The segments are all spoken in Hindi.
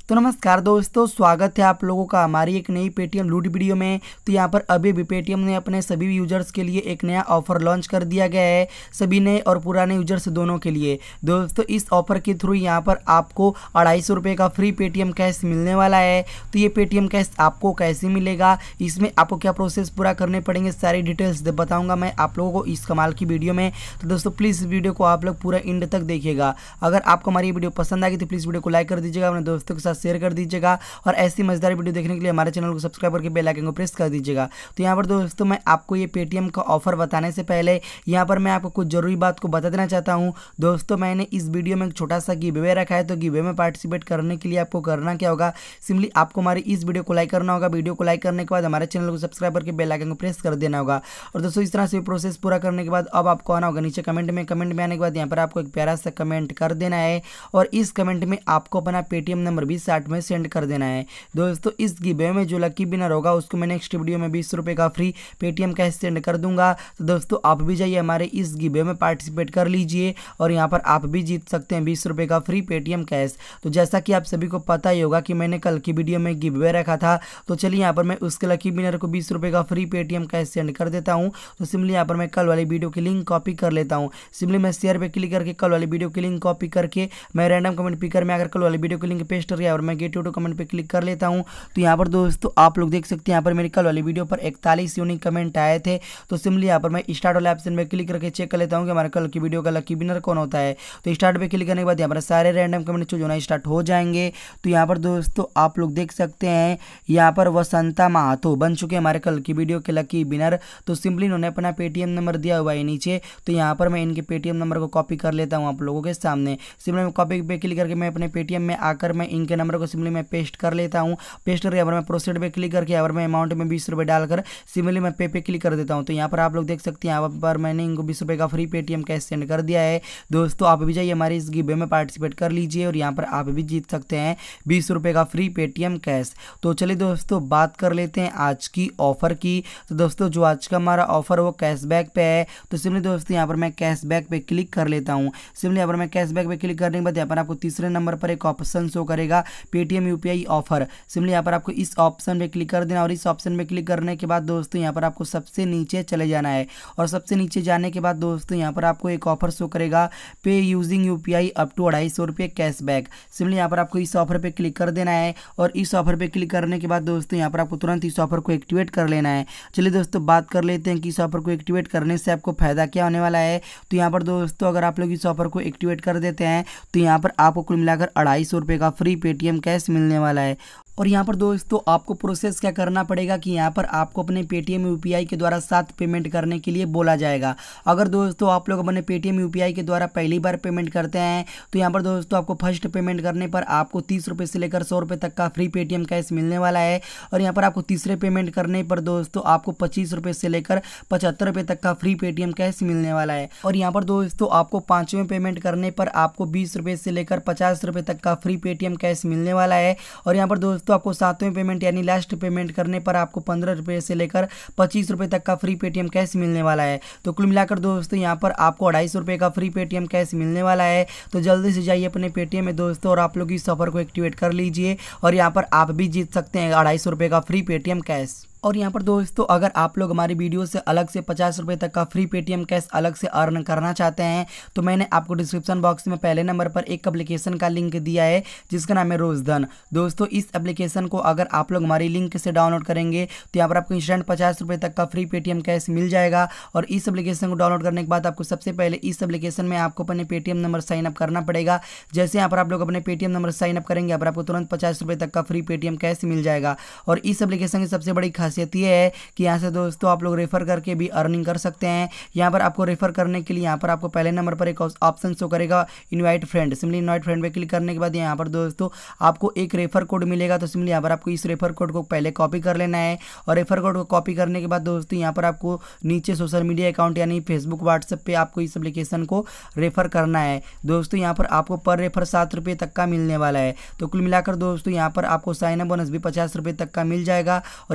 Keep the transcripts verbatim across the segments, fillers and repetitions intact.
तो नमस्कार दोस्तों, स्वागत है आप लोगों का हमारी एक नई पेटीएम लूट वीडियो में। तो यहाँ पर अभी भी पेटीएम ने अपने सभी यूजर्स के लिए एक नया ऑफर लॉन्च कर दिया गया है, सभी नए और पुराने यूजर्स दोनों के लिए। दोस्तों इस ऑफर के थ्रू यहाँ पर आपको अढ़ाई सौ रुपये का फ्री पेटीएम कैश मिलने वाला है। तो ये पेटीएम कैश आपको कैसे मिलेगा, इसमें आपको क्या प्रोसेस पूरा करने पड़ेंगे, सारी डिटेल्स बताऊँगा मैं आप लोगों को इस कमाल की वीडियो में। तो दोस्तों प्लीज़ इस वीडियो को आप लोग पूरा एंड तक देखिएगा। अगर आपको हमारी वीडियो पसंद आएगी तो प्लीज़ वीडियो को लाइक कर दीजिएगा, अपने दोस्तों के साथ शेयर कर दीजिएगा और ऐसी मजेदार वीडियो देखने के लिए हमारे चैनल को सब्सक्राइब करके बेल आइकन को प्रेस कर दीजिएगा। तो यहाँ पर दोस्तों मैं आपको ये पेटीएम का ऑफर बताने से पहले यहाँ पर मैं आपको कुछ जरूरी बात को बता देना चाहता हूँ। दोस्तों मैंने इस वीडियो में एक छोटा सा गिव अवे रखा है, तो गिव अवे में पार्टिसिपेट करने के लिए आपको करना क्या होगा, सिंपली आपको हमारी इस वीडियो को लाइक करना होगा। वीडियो को लाइक करने के बाद हमारे चैनल को सब्सक्राइब करके बेल आइकन को प्रेस कर देना होगा। और दोस्तों इस तरह से प्रोसेस पूरा करने के बाद अब आपको आना होगा नीचे कमेंट में। कमेंट में आने के बाद यहाँ पर आपको एक प्यारा सा कमेंट कर देना है और इस कमेंट में आपको अपना पेटीएम नंबर भी साथ में सेंड कर देना है। दोस्तों इस गिव अवे में जो लकी विनर होगा उसको मैं नेक्स्ट वीडियो में बीस रुपये का फ्री पेटीएम कैश सेंड कर दूंगा। तो दोस्तों आप भी जाइए हमारे इस गिव अवे में पार्टिसिपेट कर लीजिए और यहाँ पर आप भी जीत सकते हैं बीस रुपये का फ्री पेटीएम कैश। तो जैसा कि आप सभी को पता ही होगा कि मैंने कल की वीडियो में गिव अवे रखा था, तो चलिए यहाँ पर मैं उसके लकी विनर को बीस रुपये का फ्री पेटीएम कैश सेंड कर देता हूँ। तो सिंपली यहाँ पर मैं कल वाली वीडियो की लिंक कॉपी कर लेता हूँ। सिंपली मैं शेयर पे क्लिक करके कल वाली वीडियो की लिंक कॉपी करके मैं रैंडम कमेंट पिकर में अगर कल वाली वीडियो की लिंक पेस्ट कर और मैं गेट टू कमेंट पे क्लिक कर लेता हूँ। तो यहाँ पर दोस्तों आप लोग देख सकते हैं यहाँ पर मेरी कल वाली वीडियो पर इकतालीस यूनिक कमेंट आए थे। तो सिंपली यहाँ पर मैं स्टार्ट वाले ऑप्शन में क्लिक करके चेक कर लेता हूँ कि हमारे कल की वीडियो का लकी विनर कौन होता है। तो स्टार्ट पे क्लिक करने के बाद यहाँ पर सारे रैंडम कमेंट चूज होना स्टार्ट हो जाएंगे। तो यहाँ पर दोस्तों आप लोग देख सकते हैं यहाँ पर वसंता महातो बन चुके हैं हमारे कल की वीडियो के लकी विनर। तो सिंपली इन्होंने अपना पेटीएम नंबर दिया हुआ है नीचे। तो यहाँ पर मैं इनके पेटीएम नंबर को कॉपी कर लेता हूँ आप लोगों के सामने। सिंपली मैं कॉपी पे क्लिक करके मैं अपने पेटीएम में आकर मैं इनके नंबर को सिंपली मैं पेस्ट कर लेता हूँ। पेस्ट करके यहाँ पर मैं प्रोसीड पे क्लिक करके यहाँ पर मैं अमाउंट में बीस रुपये डालकर सिंपली मैं पे पे क्लिक कर देता हूँ। तो यहाँ पर आप लोग देख सकते हैं यहाँ पर मैंने इनको बीस रुपये का फ्री पेटीएम कैश सेंड कर दिया है। दोस्तों आप भी जाइए हमारे इस गिव अवे में पार्टिसिपेट कर लीजिए और यहाँ पर आप भी जीत सकते हैं बीस रुपये का फ्री पेटीएम कैश। तो चलिए दोस्तों बात कर लेते हैं आज की ऑफर की। तो दोस्तों जो आज का हमारा ऑफर वो कैशबैक पे है। तो सिंपली दोस्तों यहाँ पर मैं कैशबैक पे क्लिक कर लेता हूँ। सिंपली यहाँ पर मैं कैशबैक पे क्लिक करने के बाद यहाँ पर आपको तीसरे नंबर पर एक ऑप्शन शो करेगा पेटीएम यूपीआई ऑफर। सिंपली यहाँ पर आपको इस ऑप्शन पे क्लिक कर देना और इस ऑप्शन पे क्लिक करने के बाद दोस्तों यहाँ पर आपको सबसे नीचे चले जाना है और सबसे नीचे जाने के बाद दोस्तों यहाँ पर आपको एक ऑफर शो करेगा पे यूजिंग यूपीआई अप टू अढ़ाई सौ रुपये कैशबैक। सिंपली यहाँ पर आपको इस ऑफर पे क्लिक कर देना है और इस ऑफर पे क्लिक करने के बाद दोस्तों यहाँ पर आपको तुरंत इस ऑफर को एक्टिवेट कर लेना है। चलिए दोस्तों बात कर लेते हैं कि इस ऑफर को एक्टिवेट करने से आपको फायदा क्या होने वाला है। तो यहाँ पर दोस्तों अगर आप लोग इस ऑफर को एक्टिवेट कर देते हैं तो यहाँ पर आपको कुल मिलाकर अढ़ाई सौ रुपये का फ्री पेटीएम कैश मिलने वाला है। और यहाँ पर दोस्तों आपको प्रोसेस क्या करना पड़ेगा कि यहाँ पर आपको अपने पेटीएम यूपीआई के द्वारा साथ पेमेंट करने के लिए बोला जाएगा। अगर दोस्तों आप लोग अपने पेटीएम यूपीआई के द्वारा पहली बार पेमेंट करते हैं तो यहाँ पर दोस्तों आपको फर्स्ट पेमेंट करने पर आपको तीस रुपये से लेकर सौ रुपये तक का फ्री पेटीएम कैश मिलने वाला है। और यहाँ पर आपको तीसरे पेमेंट करने पर दोस्तों आपको पच्चीस रुपये से लेकर पचहत्तर रुपये तक का फ्री पेटीएम कैश मिलने वाला है। और यहाँ पर दोस्तों आपको पाँचवें पेमेंट करने पर आपको बीस रुपये से लेकर पचास रुपये तक का फ्री पेटीएम कैश मिलने वाला है। और यहाँ पर दोस्तों तो आपको सातवें पेमेंट यानी लास्ट पेमेंट करने पर आपको पंद्रह रुपये से लेकर पच्चीस रुपये तक का फ्री पेटीएम कैश मिलने वाला है। तो कुल मिलाकर दोस्तों यहाँ पर आपको अढ़ाई सौ रुपये का फ्री पेटीएम कैश मिलने वाला है। तो जल्दी से जाइए अपने पेटीएम में दोस्तों और आप लोग इस ऑफर को एक्टिवेट कर लीजिए और यहाँ पर आप भी जीत सकते हैं अढ़ाई सौ रुपये का फ्री पेटीएम कैश। और यहाँ पर दोस्तों अगर आप लोग हमारी वीडियो से अलग से पचास रुपये तक का फ्री पेटीएम कैश अलग से अर्न करना चाहते हैं तो मैंने आपको डिस्क्रिप्शन बॉक्स में पहले नंबर पर एक एप्लीकेशन का लिंक दिया है जिसका नाम है रोजधन। दोस्तों इस एप्लीकेशन को अगर आप लोग हमारी लिंक से डाउनलोड करेंगे तो यहाँ पर आपको इंस्टेंट पचास रुपये तक का फ्री पेटीएम कैश मिल जाएगा। और इस एप्लीकेशन को डाउनलोड करने के बाद आपको सबसे पहले इस एप्लीकेशन में आपको अपने पेटीएम नंबर साइन अप करना पड़ेगा। जैसे यहाँ पर आप लोग अपने पेटीएम नंबर साइन अप करेंगे यहाँ पर आपको तुरंत पचास रुपये तक का फ्री पेटीएम कैश मिल जाएगा। और इस एप्लीकेशन की सबसे बड़ी खासियत ये है कि यहाँ से दोस्तों आप लोग रेफर करके भी अर्निंग कर सकते हैं। यहाँ पर आपको रेफर करने के लिए यहाँ पर आपको पहले नंबर पर एक ऑप्शन शो करेगा invite friend. Simply invite friend पे क्लिक करने के बाद यहाँ पर दोस्तों आपको एक रेफर कोड मिलेगा। तो सिंपली यहाँ पर आपको इस रेफर कोड को पहले कॉपी कर लेना है और रेफर कोड को कॉपी करने के बाद दोस्तों यहाँ पर आपको नीचे सोशल मीडिया अकाउंट यानी फेसबुक व्हाट्सएप पे आपको इस एप्लीकेशन को रेफर करना है। दोस्तों यहाँ पर आपको पर रेफर सात रुपये तक का मिलने वाला है। तो कुल मिलाकर दोस्तों यहाँ पर आपको साइन अप बोनस भी पचास रुपये तक का मिल जाएगा। और यहाँ से आप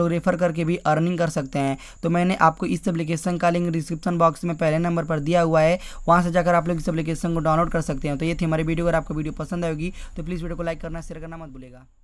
लोग रेफर करके भी अर्निंग कर सकते हैं। तो मैंने आपको इस एप्लीकेशन का लिंक डिस्क्रिप्शन बॉक्स में पहले नंबर पर दिया हुआ है, वहाँ से जाकर आप लोग इस एप्लीकेशन को डाउनलोड कर सकते हैं। तो ये थी हमारी वीडियो। अगर आपको वीडियो पसंद आएगी तो प्लीज़ वीडियो को लाइक करना, शेयर करना मत भूलिएगा।